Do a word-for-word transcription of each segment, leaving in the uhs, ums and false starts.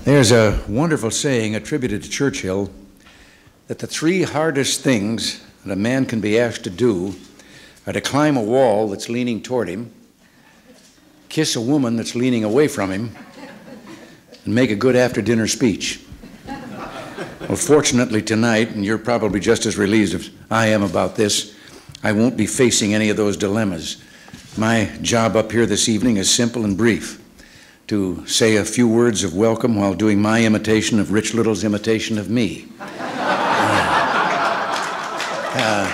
There's a wonderful saying attributed to Churchill that the three hardest things that a man can be asked to do are to climb a wall that's leaning toward him, kiss a woman that's leaning away from him, and make a good after-dinner speech. Well, fortunately tonight, and you're probably just as relieved as I am about this, I won't be facing any of those dilemmas. My job up here this evening is simple and brief: to say a few words of welcome while doing my imitation of Rich Little's imitation of me. uh, uh,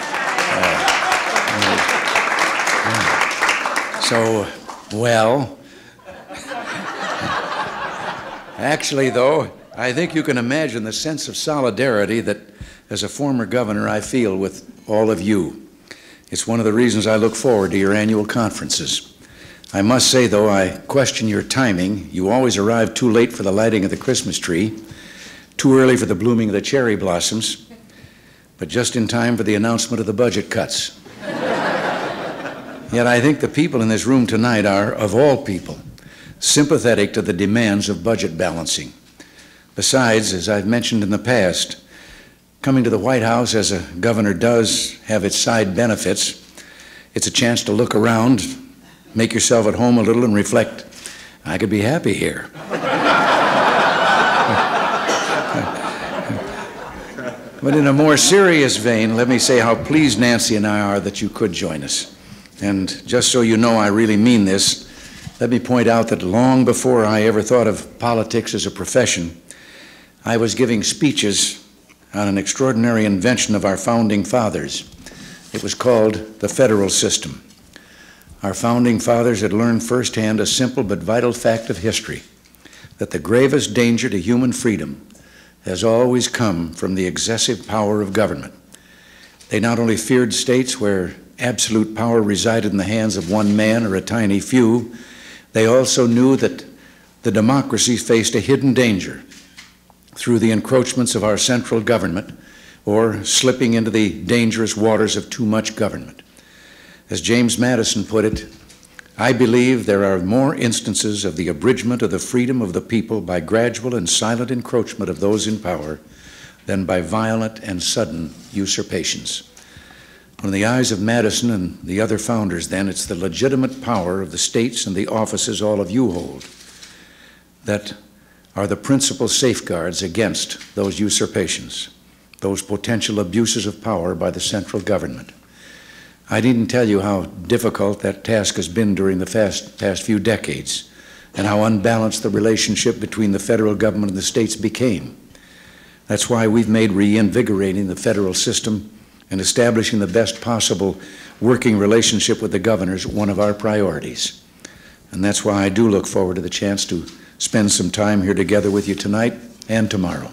uh, so, well, actually, though, I think you can imagine the sense of solidarity that, as a former governor, I feel with all of you. It's one of the reasons I look forward to your annual conferences. I must say, though, I question your timing. You always arrive too late for the lighting of the Christmas tree, too early for the blooming of the cherry blossoms, but just in time for the announcement of the budget cuts. Yet I think the people in this room tonight are, of all people, sympathetic to the demands of budget balancing. Besides, as I've mentioned in the past, coming to the White House as a governor does have its side benefits. It's a chance to look around, make yourself at home a little, and reflect, I could be happy here. But in a more serious vein, let me say how pleased Nancy and I are that you could join us. And just so you know I really mean this, let me point out that long before I ever thought of politics as a profession, I was giving speeches on an extraordinary invention of our founding fathers. It was called the federal system. Our founding fathers had learned firsthand a simple but vital fact of history, that the gravest danger to human freedom has always come from the excessive power of government. They not only feared states where absolute power resided in the hands of one man or a tiny few, they also knew that the democracy faced a hidden danger through the encroachments of our central government or slipping into the dangerous waters of too much government. As James Madison put it, I believe there are more instances of the abridgment of the freedom of the people by gradual and silent encroachment of those in power than by violent and sudden usurpations. In the eyes of Madison and the other founders, then, it's the legitimate power of the states and the offices all of you hold that are the principal safeguards against those usurpations, those potential abuses of power by the central government. I needn't tell you how difficult that task has been during the past, past few decades, and how unbalanced the relationship between the federal government and the states became. That's why we've made reinvigorating the federal system and establishing the best possible working relationship with the governors one of our priorities. And that's why I do look forward to the chance to spend some time here together with you tonight and tomorrow.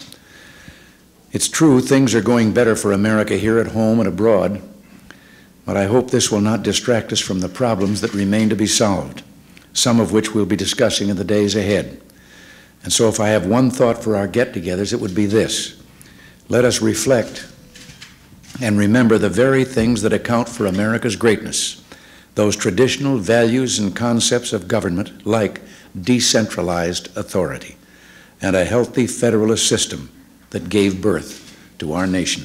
It's true, things are going better for America here at home and abroad, but I hope this will not distract us from the problems that remain to be solved, some of which we'll be discussing in the days ahead. And so if I have one thought for our get-togethers, it would be this: let us reflect and remember the very things that account for America's greatness, those traditional values and concepts of government like decentralized authority and a healthy federalist system that gave birth to our nation.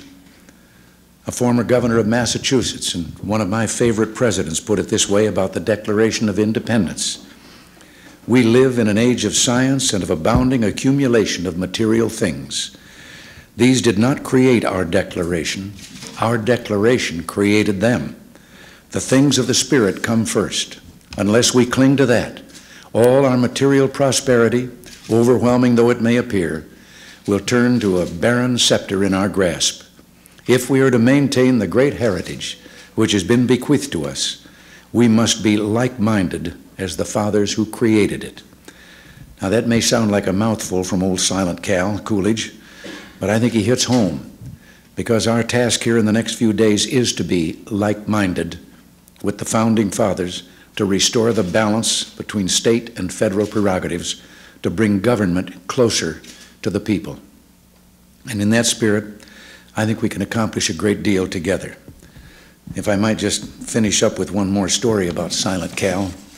A former governor of Massachusetts and one of my favorite presidents put it this way about the Declaration of Independence: we live in an age of science and of abounding accumulation of material things. These did not create our declaration. Our declaration created them. The things of the Spirit come first. Unless we cling to that, all our material prosperity, overwhelming though it may appear, will turn to a barren scepter in our grasp. If we are to maintain the great heritage which has been bequeathed to us, we must be like-minded as the fathers who created it. Now that may sound like a mouthful from old Silent Cal Coolidge, but I think he hits home, because our task here in the next few days is to be like-minded with the founding fathers to restore the balance between state and federal prerogatives, to bring government closer to the people. And in that spirit, I think we can accomplish a great deal together. If I might just finish up with one more story about Silent Cal.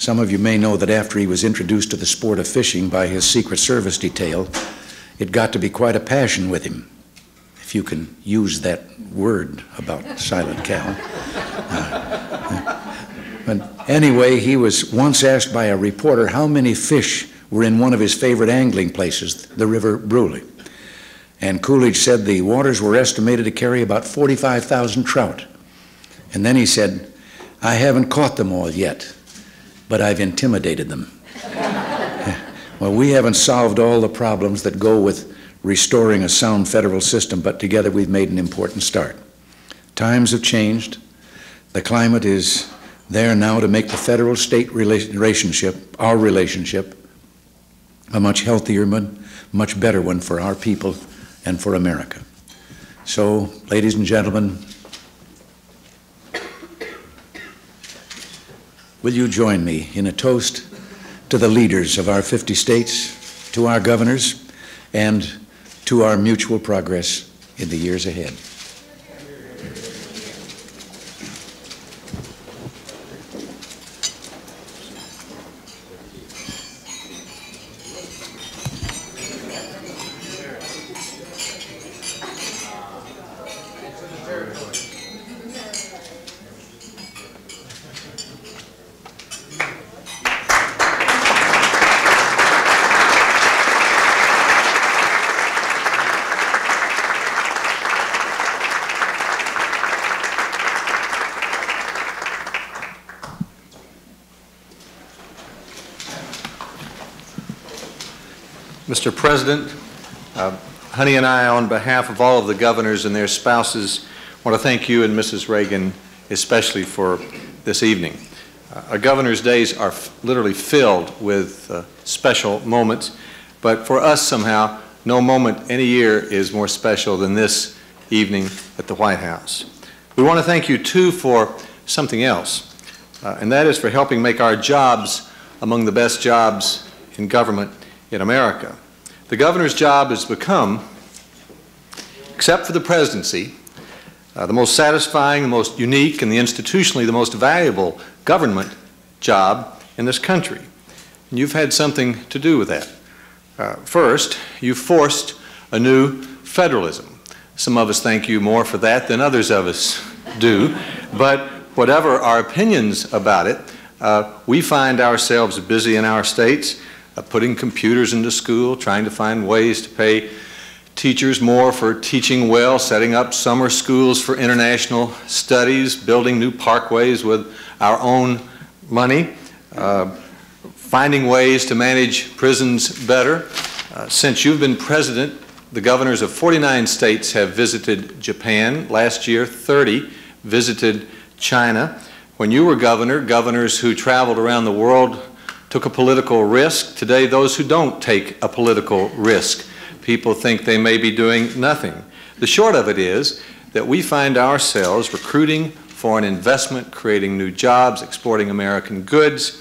Some of you may know that after he was introduced to the sport of fishing by his Secret Service detail, it got to be quite a passion with him, if you can use that word about Silent Cal. Uh, but anyway, he was once asked by a reporter how many fish were in one of his favorite angling places, the River Brule. And Coolidge said the waters were estimated to carry about forty-five thousand trout. And then he said, "I haven't caught them all yet, but I've intimidated them." Well, we haven't solved all the problems that go with restoring a sound federal system, but together we've made an important start. Times have changed. The climate is there now to make the federal-state relationship, our relationship, a much healthier one, much better one for our people and for America. So, ladies and gentlemen, will you join me in a toast to the leaders of our fifty states, to our governors, and to our mutual progress in the years ahead. Mister President, uh, Honey and I, on behalf of all of the governors and their spouses, want to thank you and Missus Reagan especially for this evening. Uh, our Governor's Days are literally filled with uh, special moments, but for us somehow, no moment any year is more special than this evening at the White House. We want to thank you too for something else, uh, and that is for helping make our jobs among the best jobs in government in America. The governor's job has become, except for the presidency, uh, the most satisfying, the most unique, and the institutionally the most valuable government job in this country. And you've had something to do with that. Uh, first, you forced a new federalism. Some of us thank you more for that than others of us do, but whatever our opinions about it, uh, we find ourselves busy in our states, Uh, putting computers into school, trying to find ways to pay teachers more for teaching well, setting up summer schools for international studies, building new parkways with our own money, uh, finding ways to manage prisons better. Uh, since you've been president, the governors of forty-nine states have visited Japan. Last year, thirty visited China. When you were governor, governors who traveled around the world took a political risk. Today, those who don't take a political risk, people think they may be doing nothing. The short of it is that we find ourselves recruiting foreign investment, creating new jobs, exporting American goods,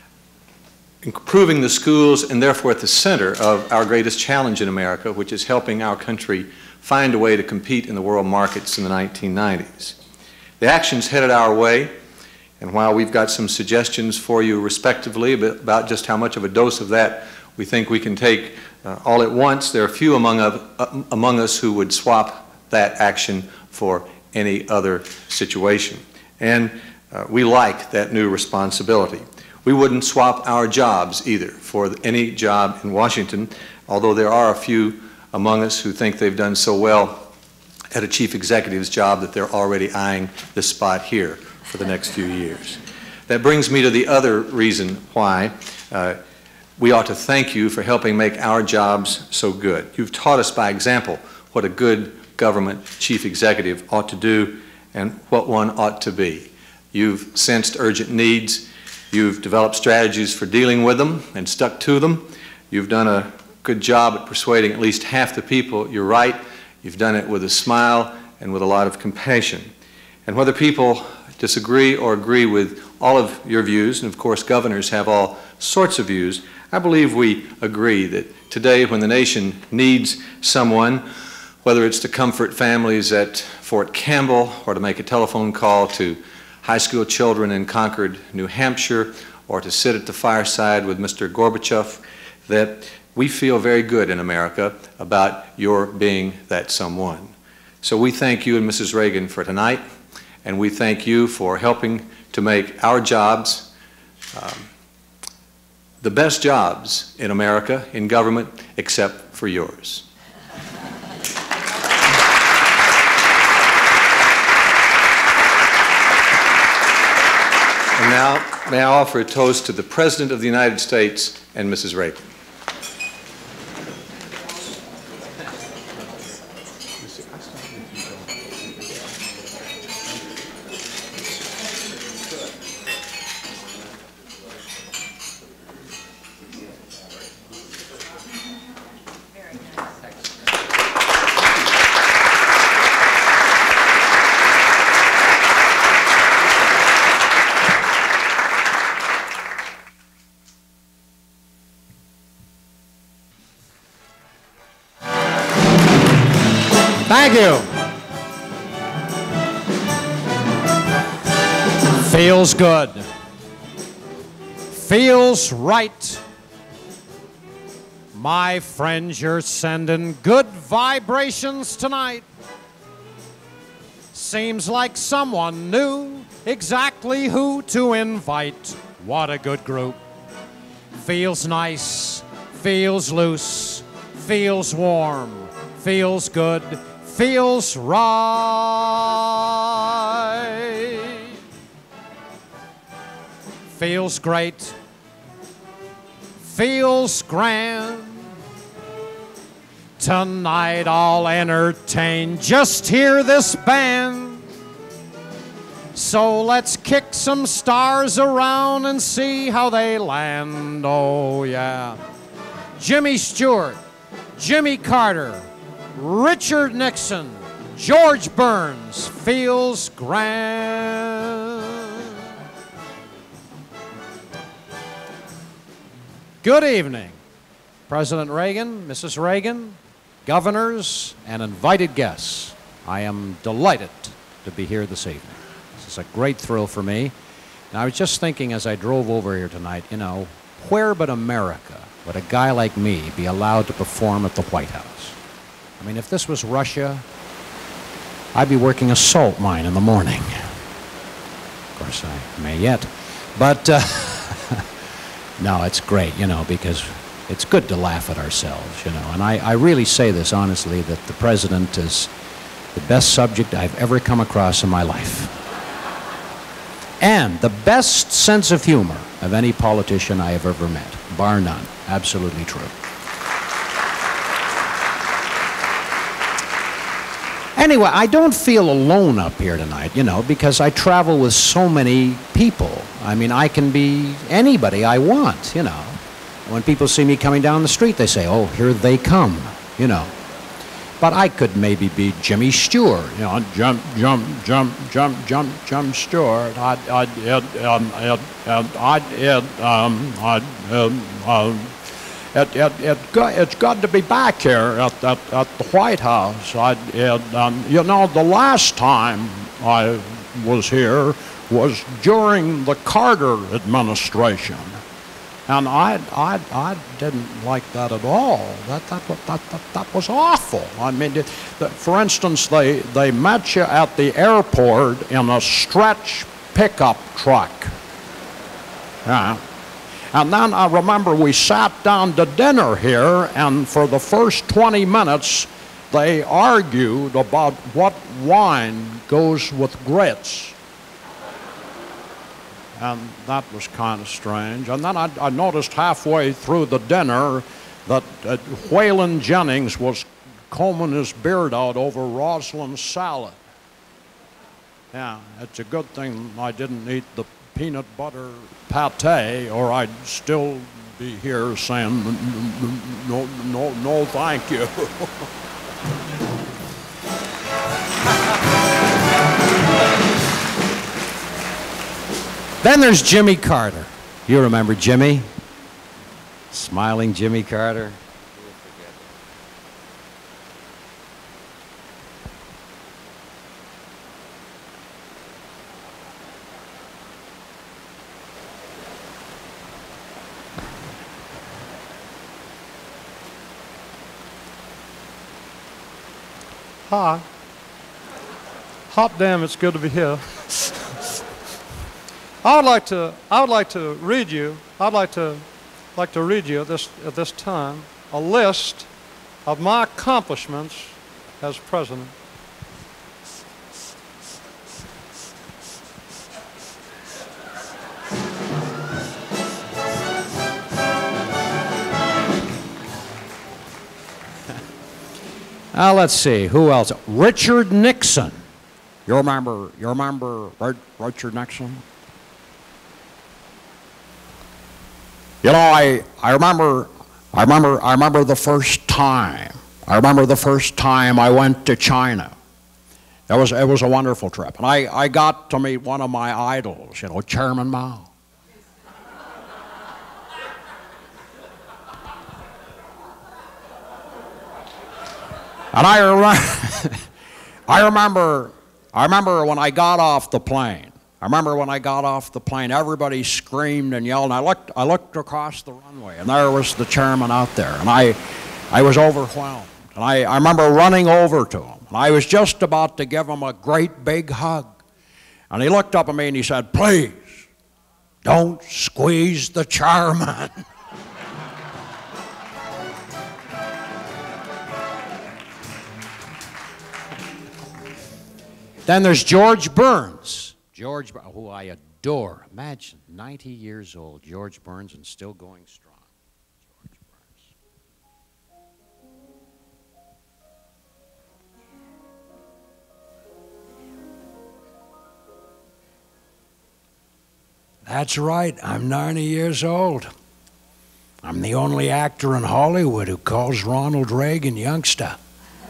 improving the schools, and therefore at the center of our greatest challenge in America, which is helping our country find a way to compete in the world markets in the nineteen nineties. The actions headed our way, and while we've got some suggestions for you respectively about just how much of a dose of that we think we can take uh, all at once, there are few among, of, uh, among us who would swap that action for any other situation. And uh, we like that new responsibility. We wouldn't swap our jobs either for any job in Washington, although there are a few among us who think they've done so well at a chief executive's job that they're already eyeing this spot here for the next few years. That brings me to the other reason why uh, we ought to thank you for helping make our jobs so good. You've taught us by example what a good government chief executive ought to do and what one ought to be. You've sensed urgent needs. You've developed strategies for dealing with them and stuck to them. You've done a good job at persuading at least half the people you're right. You've done it with a smile and with a lot of compassion. And whether people disagree or agree with all of your views, and of course governors have all sorts of views, I believe we agree that today when the nation needs someone, whether it's to comfort families at Fort Campbell or to make a telephone call to high school children in Concord, New Hampshire, or to sit at the fireside with Mister Gorbachev, that we feel very good in America about your being that someone. So we thank you and Missus Reagan for tonight, and we thank you for helping to make our jobs um, the best jobs in America, in government, except for yours. And now, may I offer a toast to the President of the United States and Missus Reagan. Thank you. Feels good. Feels right. My friends, you're sending good vibrations tonight. Seems like someone knew exactly who to invite. What a good group. Feels nice, feels loose, feels warm, feels good, feels right. Feels great. Feels grand. Tonight I'll entertain. Just hear this band. So let's kick some stars around and see how they land. Oh yeah. Jimmy Stewart, Jimmy Carter, Richard Nixon, George Burns, feels grand. Good evening, President Reagan, Missus Reagan, governors, and invited guests. I am delighted to be here this evening. This is a great thrill for me. And I was just thinking as I drove over here tonight, you know, where but America would a guy like me be allowed to perform at the White House? I mean, if this was Russia, I'd be working a salt mine in the morning. Of course, I may yet. But, uh, no, it's great, you know, because it's good to laugh at ourselves, you know. And I, I really say this honestly, that the president is the best subject I've ever come across in my life. And the best sense of humor of any politician I have ever met, bar none. Absolutely true. Anyway, I don't feel alone up here tonight, you know, because I travel with so many people. I mean, I can be anybody I want, you know. When people see me coming down the street, they say, oh, here they come, you know. But I could maybe be Jimmy Stewart, you know, jump, jump, jump, jump, jump, jump, Stewart. I, I, it, um, it, I, it, um, I, um, um, It, it, it, it's good to be back here at, at, at the White House. I, it, um, you know, the last time I was here was during the Carter administration. And I, I, I didn't like that at all. That, that, that, that, that was awful. I mean, it, the, for instance, they, they met you at the airport in a stretch pickup truck. Yeah. And then I remember we sat down to dinner here, and for the first twenty minutes, they argued about what wine goes with grits. And that was kind of strange. And then I, I noticed halfway through the dinner that uh, Waylon Jennings was combing his beard out over Rosalind's salad. Yeah, it's a good thing I didn't eat the peanut butter pate, or I'd still be here saying, no, no, no, thank you. Then there's Jimmy Carter. You remember Jimmy? Smiling Jimmy Carter. Hi. Hot damn, it's good to be here. I would like to, I would like to read you, I'd like to, like to read you at this, at this time a list of my accomplishments as president. Now, let's see, who else? Richard Nixon. You remember, you remember Richard Nixon? You know, I, I remember, I remember, I remember the first time. I remember the first time I went to China. It was, it was a wonderful trip. And I, I got to meet one of my idols, you know, Chairman Mao. And I remember, I remember, I remember when I got off the plane. I remember when I got off the plane, everybody screamed and yelled. And I looked, I looked across the runway, and there was the chairman out there. And I, I was overwhelmed. And I, I remember running over to him. And I was just about to give him a great big hug. And he looked up at me and he said, "Please, don't squeeze the chairman." Then there's George Burns. George, who I adore. Imagine, ninety years old, George Burns, and still going strong. George Burns. That's right, I'm ninety years old. I'm the only actor in Hollywood who calls Ronald Reagan youngster.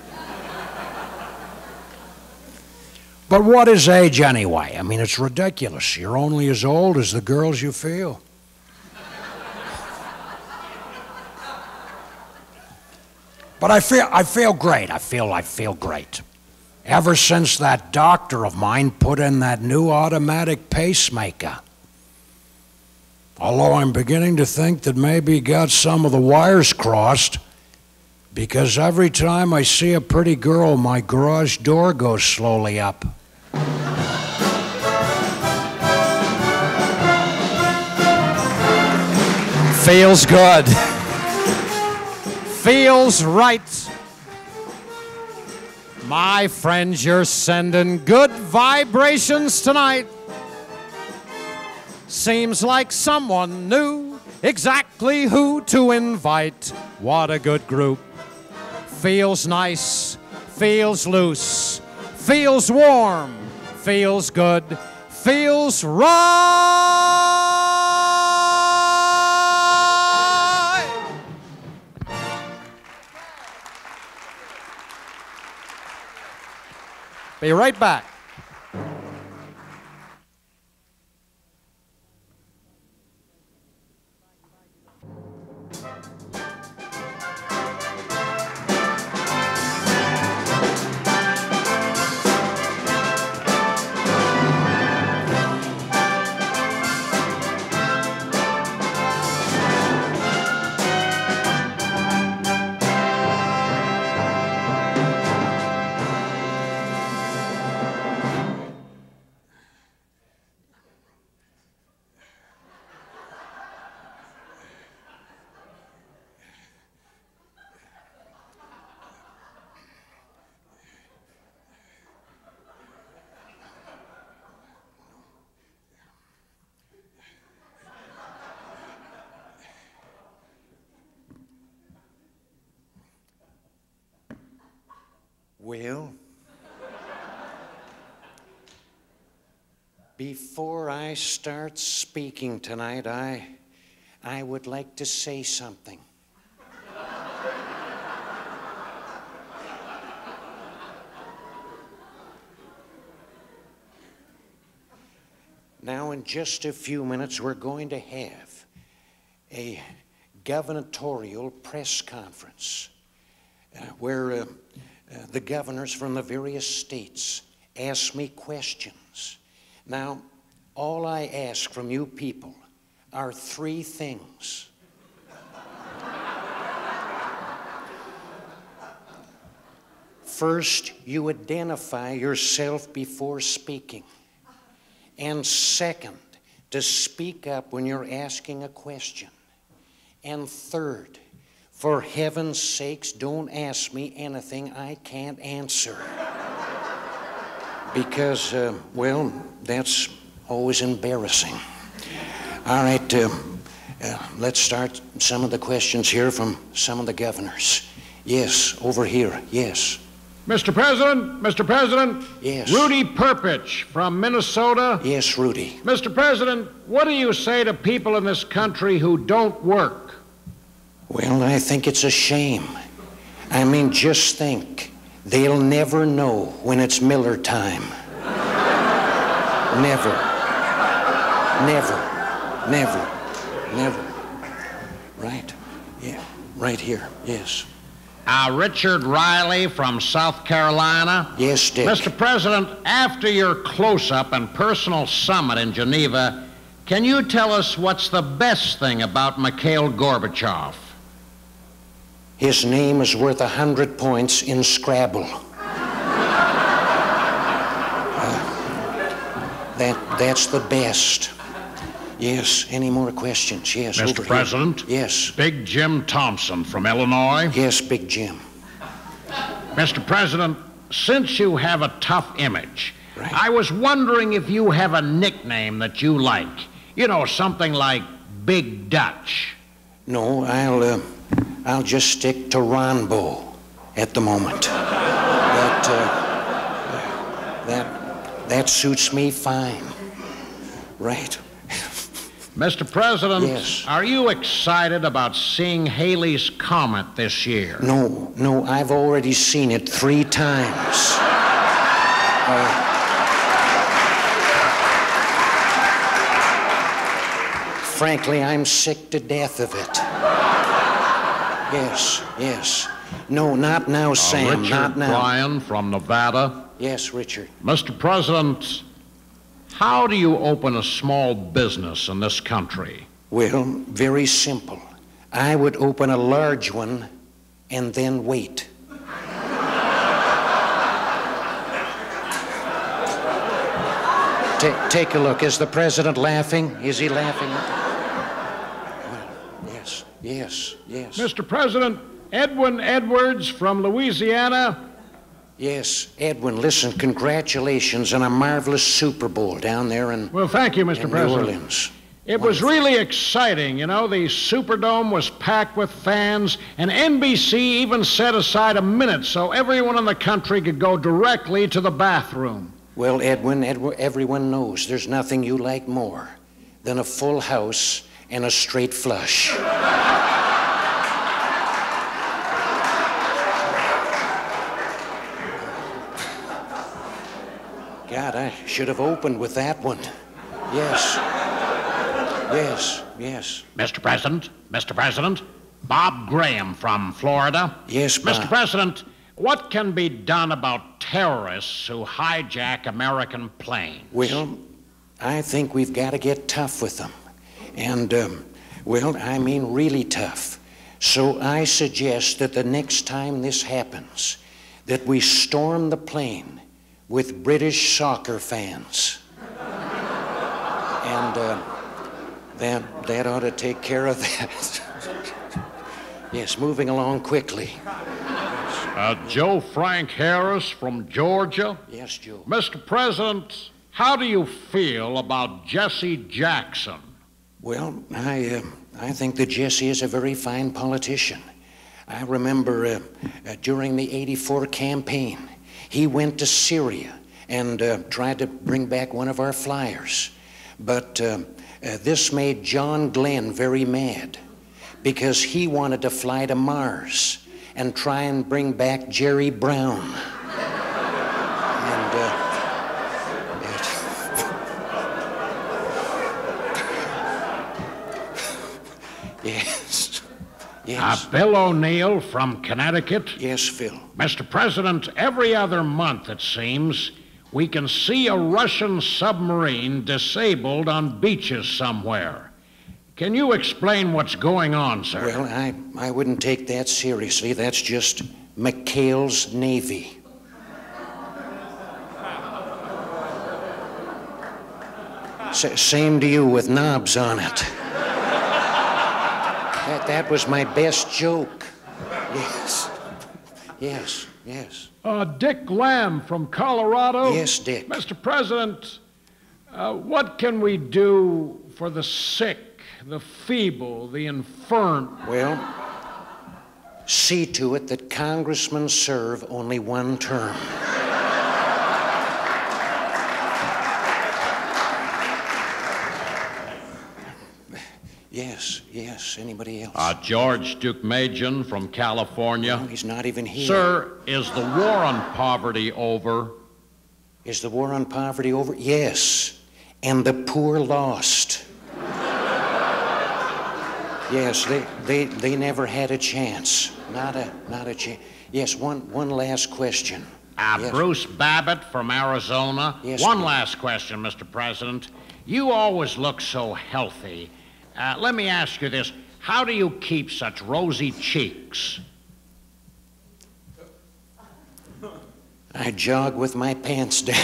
But what is age anyway? I mean, it's ridiculous. You're only as old as the girls you feel. But I feel, I feel great. I feel, I feel great. Ever since that doctor of mine put in that new automatic pacemaker. Although I'm beginning to think that maybe he got some of the wires crossed, because every time I see a pretty girl, my garage door goes slowly up. Feels good. Feels right. My friends, you're sending good vibrations tonight. Seems like someone knew exactly who to invite. What a good group. Feels nice, feels loose, feels warm, feels good, feels right. Be right back. Well, before I start speaking tonight, I, I would like to say something. Now, in just a few minutes, we're going to have a gubernatorial press conference uh, where uh, uh, the governors from the various states ask me questions. Now, all I ask from you people are three things. First, you identify yourself before speaking. And second, to speak up when you're asking a question. And third, for heaven's sakes, don't ask me anything I can't answer. Because, uh, well, that's always embarrassing. All right, uh, uh, let's start some of the questions here from some of the governors. Yes, over here, yes. Mister President, Mister President. Yes. Rudy Perpich from Minnesota. Yes, Rudy. Mister President, what do you say to people in this country who don't work? Well, I think it's a shame. I mean, just think. They'll never know when it's Miller time. Never. Never. Never. Never. Right. Yeah. Right here. Yes. Uh, Richard Riley from South Carolina. Yes, Dick. Mister President, after your close-up and personal summit in Geneva, can you tell us what's the best thing about Mikhail Gorbachev? His name is worth a hundred points in Scrabble. Uh, that, that's the best. Yes, any more questions? Yes, Mister over President? Here. Yes. Big Jim Thompson from Illinois. Yes, Big Jim. Mister President, since you have a tough image, right. I was wondering if you have a nickname that you like. You know, something like Big Dutch. No, I'll, uh, I'll just stick to Ronbo at the moment. That, uh, that, that suits me fine. Right. Mister President, yes. Are you excited about seeing Halley's Comet this year? No, no, I've already seen it three times. Uh, frankly, I'm sick to death of it. Yes, yes. No, not now, Sam, uh, Richard not now. Bryan from Nevada. Yes, Richard. Mister President, how do you open a small business in this country? Well, very simple. I would open a large one and then wait. Ta- take a look. Is the president laughing? Is he laughing? Well, yes, yes, yes. Mister President, Edwin Edwards from Louisiana. Yes, Edwin, listen, congratulations on a marvelous Super Bowl down there in, well, thank you, Mister in President. New Orleans. It was really exciting. You know, the Superdome was packed with fans, and N B C even set aside a minute so everyone in the country could go directly to the bathroom. Well, Edwin, Edwin, everyone knows there's nothing you like more than a full house and a straight flush. God, I should have opened with that one. Yes. Yes, yes. Mister President, Mister President, Bob Graham from Florida. Yes, Bob. Mister President, what can be done about terrorists who hijack American planes? Well, I think we've got to get tough with them. And, um, well, I mean really tough. So I suggest that the next time this happens, that we storm the plane with British soccer fans. And uh, that, that ought to take care of that. Yes, moving along quickly. Uh, Joe Frank Harris from Georgia. Yes, Joe. Mister President, how do you feel about Jesse Jackson? Well, I, uh, I think that Jesse is a very fine politician. I remember uh, uh, during the eighty-four campaign, he went to Syria and uh, tried to bring back one of our flyers. But uh, uh, this made John Glenn very mad because he wanted to fly to Mars and try and bring back Jerry Brown. And uh, it, yes, yes. Uh, Bill O'Neill from Connecticut. Yes, Phil. Mister President, every other month, it seems, we can see a Russian submarine disabled on beaches somewhere. Can you explain what's going on, sir? Well, I, I wouldn't take that seriously. That's just McHale's Navy. S same to you with knobs on it. That, that was my best joke. Yes. Yes, yes. Uh, Dick Lamb from Colorado. Yes, Dick. Mister President, uh, what can we do for the sick, the feeble, the infirm? Well, see to it that congressmen serve only one term. Yes, yes. Anybody else? Uh, George Duke-Majan from California. No, he's not even here. Sir, is the war on poverty over? Is the war on poverty over? Yes. And the poor lost. Yes, they, they, they never had a chance. Not a, not a chance. Yes, one, one last question. Uh, Yes. Bruce Babbitt from Arizona. Yes, One please. last question, Mister President. You always look so healthy. Uh, let me ask you this. How do you keep such rosy cheeks? I jog with my pants down.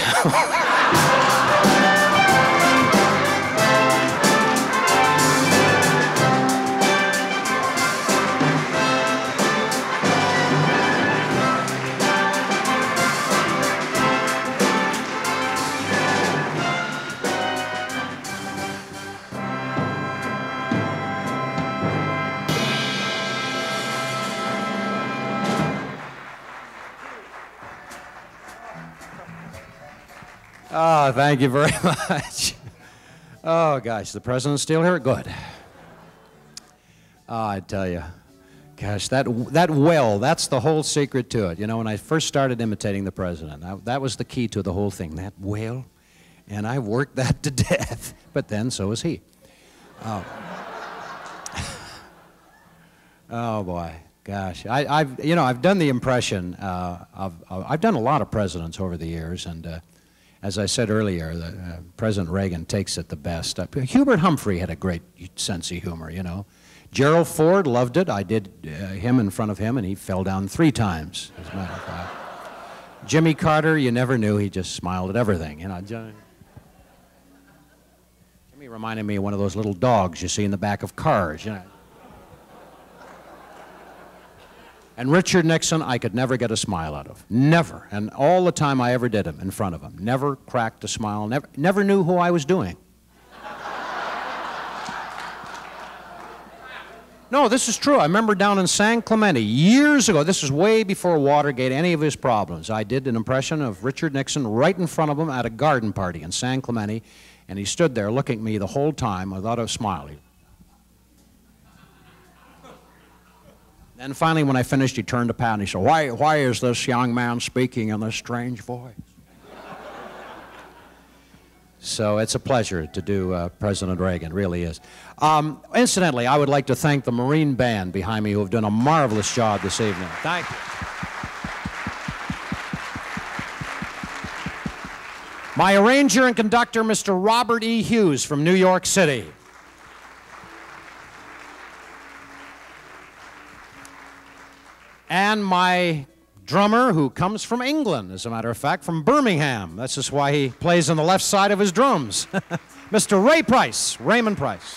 Oh, thank you very much. Oh, gosh, the president's still here? Good. Oh, I tell you, gosh, that, that well, that's the whole secret to it. You know, when I first started imitating the president, I, that was the key to the whole thing, that well, and I worked that to death. But then, so was he. Oh, oh boy. Gosh, I, I've, you know, I've done the impression uh, of, of, I've done a lot of presidents over the years, and uh, as I said earlier, the, uh, President Reagan takes it the best. Uh, Hubert Humphrey had a great sense of humor, you know. Gerald Ford loved it. I did uh, him in front of him, and he fell down three times, as a matter of fact. Jimmy Carter, you never knew. He just smiled at everything, you know. Jimmy reminded me of one of those little dogs you see in the back of cars, you know. And Richard Nixon, I could never get a smile out of. Never. And all the time I ever did him in front of him. Never cracked a smile, never, never knew who I was doing. No, this is true. I remember down in San Clemente years ago, this was way before Watergate, any of his problems. I did an impression of Richard Nixon right in front of him at a garden party in San Clemente, and he stood there looking at me the whole time without a smile. And finally, when I finished, he turned to Pat and he said, why, why is this young man speaking in this strange voice? So it's a pleasure to do uh, President Reagan, really is. Um, incidentally, I would like to thank the Marine Band behind me who have done a marvelous job this evening. Thank you. My arranger and conductor, Mister Robert E. Hughes from New York City. And my drummer, who comes from England, as a matter of fact, from Birmingham. That's just why he plays on the left side of his drums. Mister Ray Price, Raymond Price.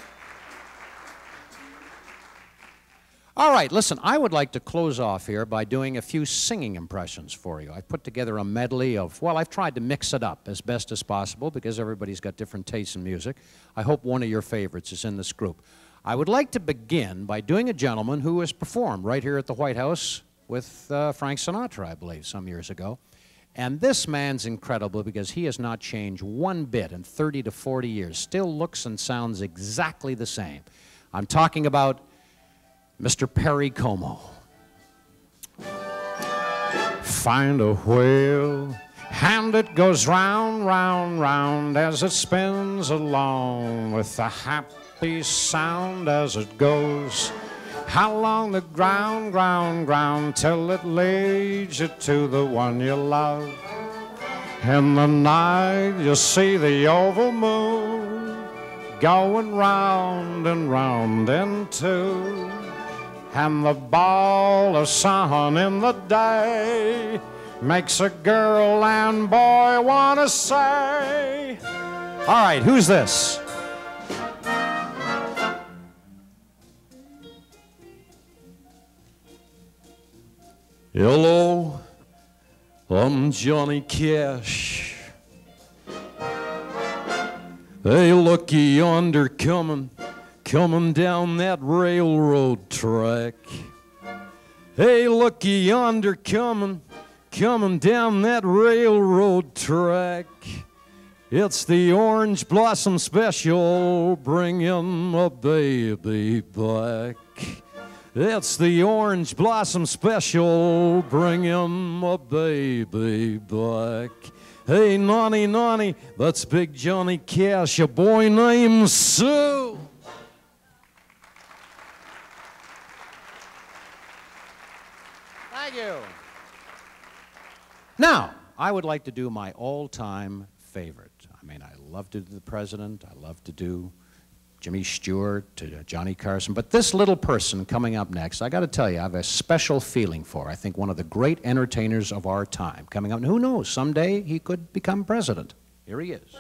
All right, listen, I would like to close off here by doing a few singing impressions for you. I put together a medley of, well, I've tried to mix it up as best as possible because everybody's got different tastes in music. I hope one of your favorites is in this group. I would like to begin by doing a gentleman who has performed right here at the White House with uh, Frank Sinatra, I believe, some years ago. And this man's incredible because he has not changed one bit in thirty to forty years. Still looks and sounds exactly the same. I'm talking about Mister Perry Como. Find a whale, and it goes round, round, round as it spins along with a happy sound as it goes along the ground, ground, ground till it leads you to the one you love. In the night you see the oval moon going round and round in two, and the ball of sun in the day makes a girl and boy want to say, All right, who's this? Hello, I'm Johnny Cash. Hey, looky yonder coming, coming down that railroad track. Hey, looky yonder coming, coming down that railroad track. It's the Orange Blossom Special, bringing a baby back. It's the Orange Blossom Special, bringing a baby back. Hey, Nonny, Nonny, that's Big Johnny Cash, a boy named Sue. Thank you. Now, I would like to do my all-time favorite. I mean, I love to do the president. I love to do Jimmy Stewart, to Johnny Carson. But this little person coming up next, I got to tell you, I have a special feeling for. I think one of the great entertainers of our time coming up. And who knows, someday he could become president. Here he is.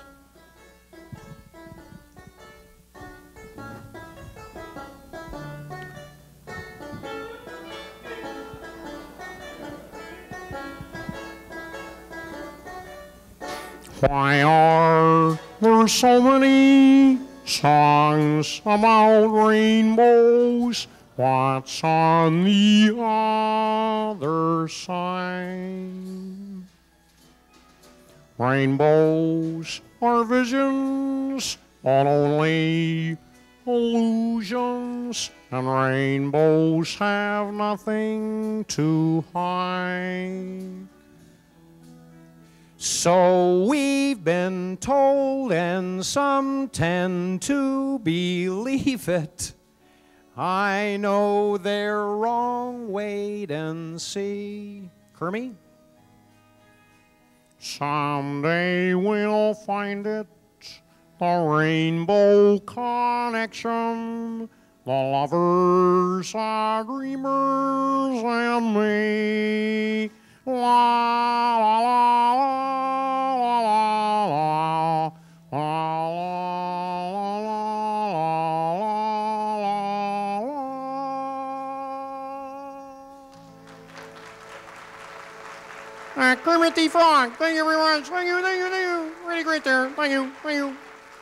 Why are there so many songs about rainbows? What's on the other side? Rainbows are visions, but only illusions, and rainbows have nothing to hide. So we've been told, and some tend to believe it. I know they're wrong, wait and see. Kermie? Someday we'll find it, the rainbow connection, the lovers, our dreamers, and me. La la la la la la la la la. Uh, Kermit the Frog, thank you very much. Thank you, thank you, thank you. Really great there. Thank you, thank you.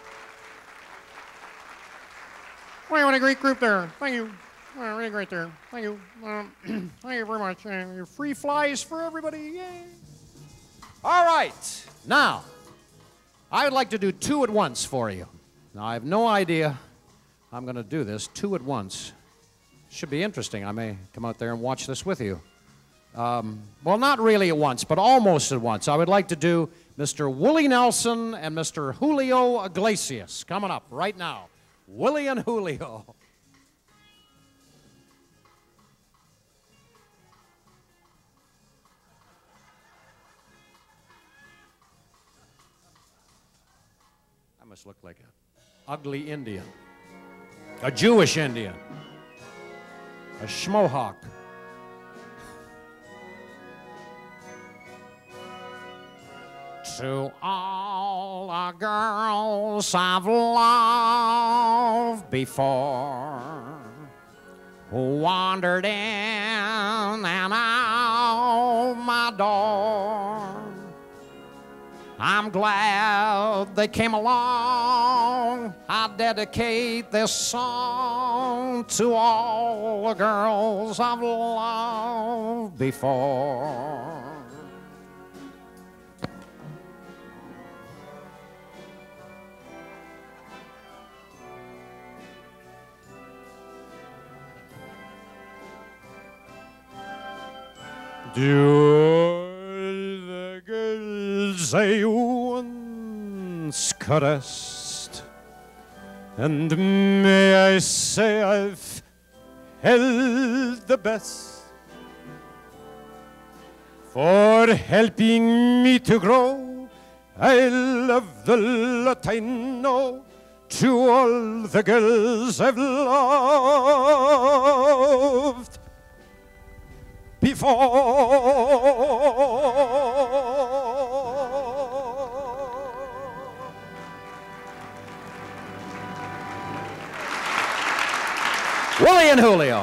Wow, what a great group there. Thank you. Oh, really great there. Thank you. Um, thank you very much. Uh, your free flies for everybody. Yay. All right. Now, I would like to do two at once for you. Now, I have no idea I'm going to do this two at once. Should be interesting. I may come out there and watch this with you. Um, well, not really at once, but almost at once. I would like to do Mister Willie Nelson and Mister Julio Iglesias coming up right now. Willie and Julio. I must look like an ugly Indian, a Jewish Indian, a schmohawk. To all the girls I've loved before, who wandered in and out my door, I'm glad they came along. I dedicate this song to all the girls I've loved before. Do the girls I once caressed, and may I say I've held the best, for helping me to grow. I love the Latino to all the girls I've loved before. Willie and Julio.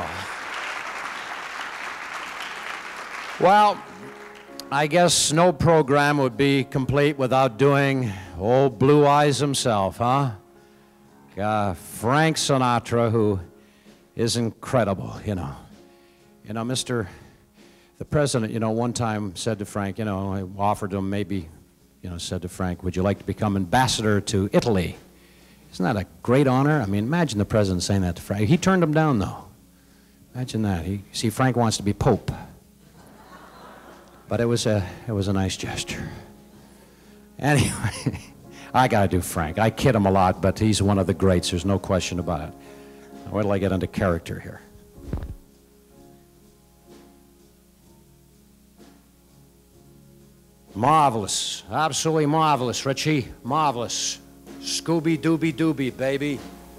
Well, I guess no program would be complete without doing old Blue Eyes himself, huh? Uh, Frank Sinatra, who is incredible, you know. You know, Mister The President, you know, one time said to Frank, you know, I offered him maybe, you know, said to Frank, would you like to become ambassador to Italy? Isn't that a great honor? I mean, imagine the President saying that to Frank. He turned him down, though. Imagine that. He, see, Frank wants to be Pope. But it was a, it was a nice gesture. Anyway, I got to do Frank. I kid him a lot, but he's one of the greats. There's no question about it. Now, wait till I get into character here. Marvelous. Absolutely marvelous, Richie. Marvelous. Scooby-Dooby-Dooby, baby.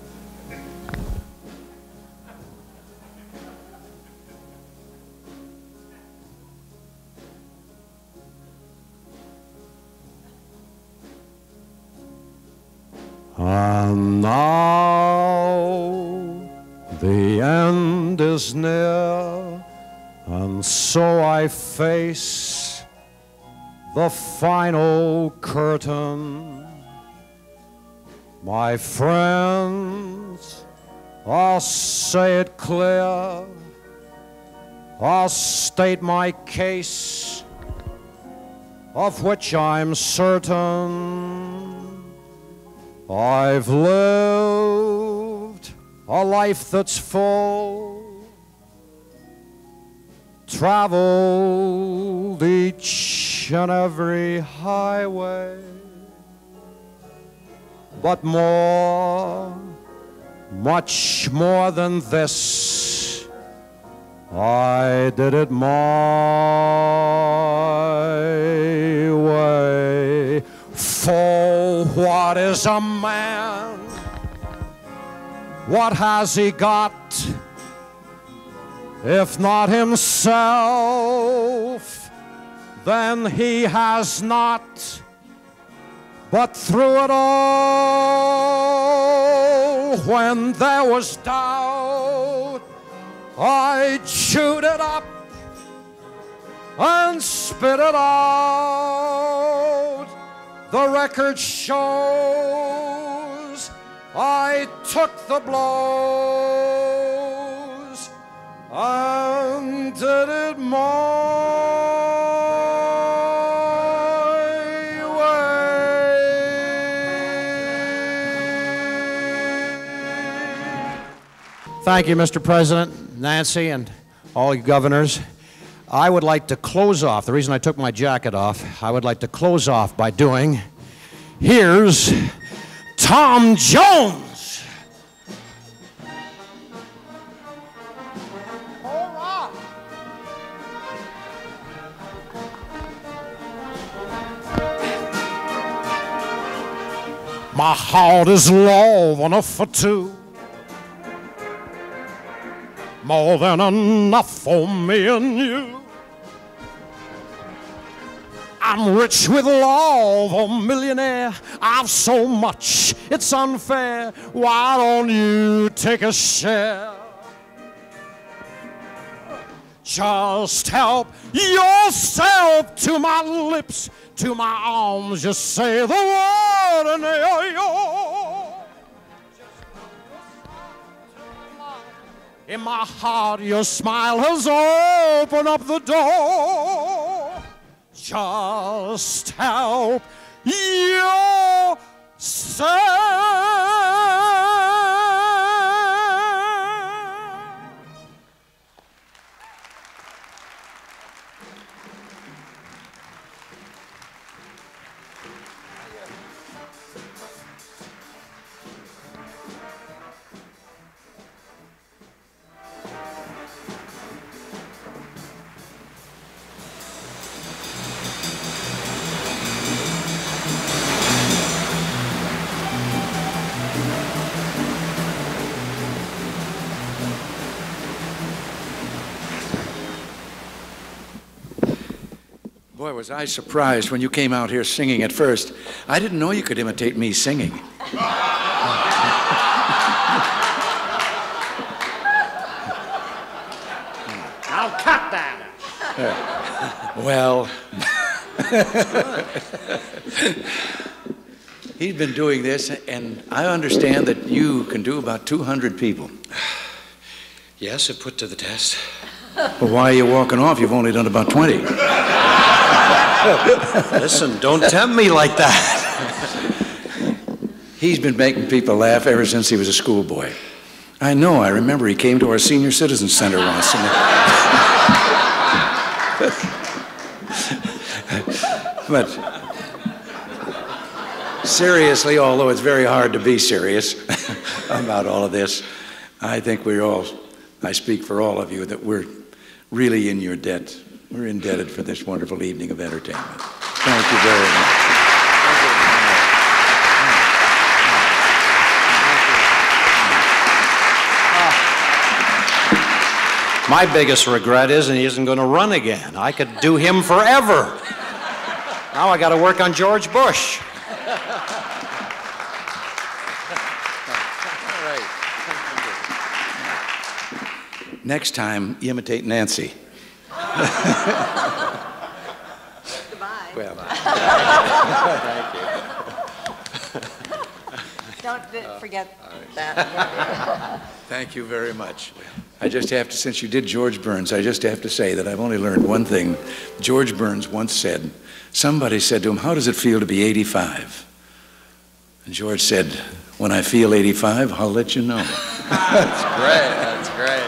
And now the end is near, and so I face the final curtain. My friends, I'll say it clear, I'll state my case, of which I'm certain. I've lived a life that's full, traveled each and every highway, but more, much more than this, I did it my way. For what is a man? What has he got, if not himself? Then he has not. But through it all, when there was doubt, I chewed it up and spit it out. The record shows I took the blows and did it my Thank you, Mister President, Nancy, and all you governors. I would like to close off, the reason I took my jacket off, I would like to close off by doing, here's Tom Jones. All right. My heart is love enough for two. More than enough for me and you. I'm rich with love, a millionaire. I've so much, it's unfair. Why don't you take a share? Just help yourself to my lips, to my arms. Just say the word and there you. In my heart, your smile has opened up the door. Just help yourself. Boy, was I surprised when you came out here singing at first. I didn't know you could imitate me singing. Well, he's been doing this, and I understand that you can do about two hundred people. Yes, if put to the test. Well, why are you walking off? You've only done about twenty. Listen, don't tempt me like that. He's been making people laugh ever since he was a schoolboy. I know, I remember he came to our senior citizen center once. And but seriously, although it's very hard to be serious about all of this, I think we're all, I speak for all of you, that we're really in your debt. We're indebted for this wonderful evening of entertainment. Thank you very much. My biggest regret is he isn't going to run again. I could do him forever. Now I got to work on George Bush. Next time, imitate Nancy. Goodbye. Well, thank you. Don't forget that. thank you very much. I just have to, since you did George Burns, I just have to say that I've only learned one thing. George Burns once said, somebody said to him, how does it feel to be eighty-five? And George said, when I feel eighty-five, I'll let you know. That's great, that's great.